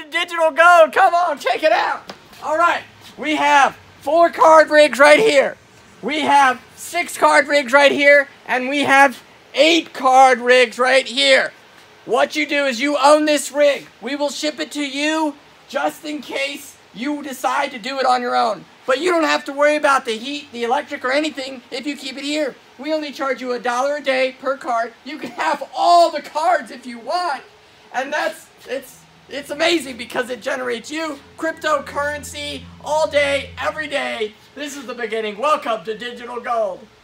digital gold. Come on, check it out. All right, we have 4 card rigs right here. We have 6 card rigs right here, and we have 8 card rigs right here. What you do is you own this rig. We will ship it to you just in case you decide to do it on your own. But you don't have to worry about the heat, the electric, or anything if you keep it here. We only charge you $1 a day per card. You can have all the cards if you want. And it's amazing because it generates you cryptocurrency all day, every day. This is the beginning. Welcome to Digital Gold.